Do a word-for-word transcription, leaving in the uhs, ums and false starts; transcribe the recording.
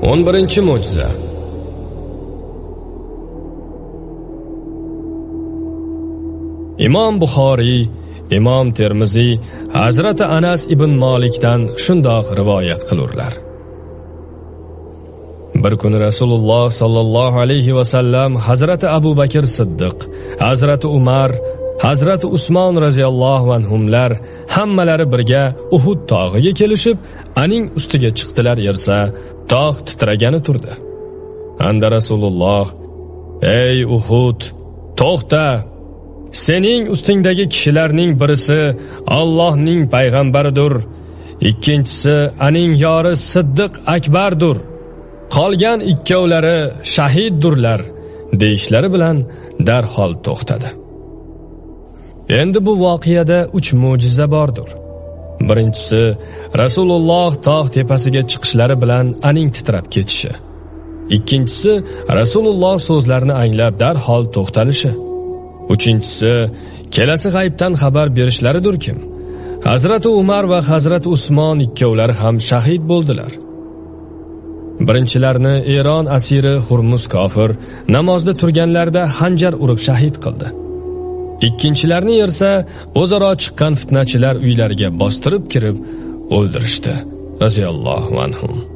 o'n birinchi mo'jiza. Imom Buxoriy, Imom Termiziy Hazrati Anas ibn Malikdan shundoq rivoyat qilurlar. Bir kuni Rasululloh sallallohu alayhi va sallam Hazrati Abu Bakr Siddiq, Hazrati Umar, Hazrati Usmon radhiyallohu anhumlar hammalari birga Uhud tog'iga kelishib, aning ustiga chiqdilar yersa, tog' titragani turdi. Anda Rasululloh: "Ey Uhud, to'xta! Sening ustingdagi kishilarning birisi Allohning payg'ambaridir, ikkinchisi aning yori Siddiq Akbardir. Qolgan ikkovlari shahiddurlar" deyishlari bilan darhol to'xtadi. Endi bu voqeada uch mo'jiza bordir. Birinchisi, Rasululloh tog' tepasiga chiqishlari bilan aning titrab ketishi. Ikkinchisi, Rasululloh so'zlarini anglab darhol to'xtalishi. Uchinchisi, kelasi g'aybdan xabar berishlaridir kim? Hazrati Umar va Hazrati Usmon ikkovlari ham shahid bo'ldilar. Birinchilarni Eron asiri Hurmuz kofir namozda turganlarida hanjar urib shahid qildi. Ikkinchilarni esa o'zaro chiqqan fitnachilar uylariga bostirib kirib o'ldirishdi. Raziyallohu anhum.